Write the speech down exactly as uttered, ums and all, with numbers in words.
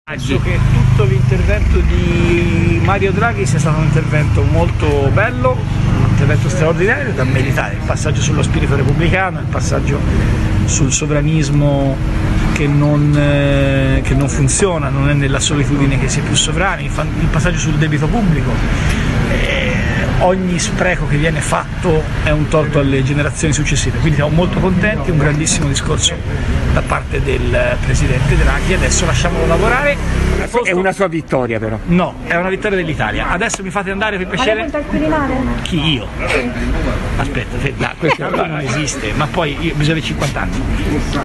Penso che tutto l'intervento di Mario Draghi sia stato un intervento molto bello, un intervento straordinario da meritare, il passaggio sullo spirito repubblicano, il passaggio sul sovranismo che non, eh, che non funziona, non è nella solitudine che si è più sovrani, il passaggio sul debito pubblico. Eh, ogni spreco che viene fatto è un torto alle generazioni successive, quindi siamo molto contenti, un grandissimo discorso da parte del Presidente Draghi. Adesso lasciamolo lavorare. È una sua vittoria però? No, è una vittoria dell'Italia. Adesso mi fate andare per piacere? Ma lei al Quirinale? Chi, io? Aspetta, no, questo non esiste, ma poi io, bisogna avere cinquanta anni.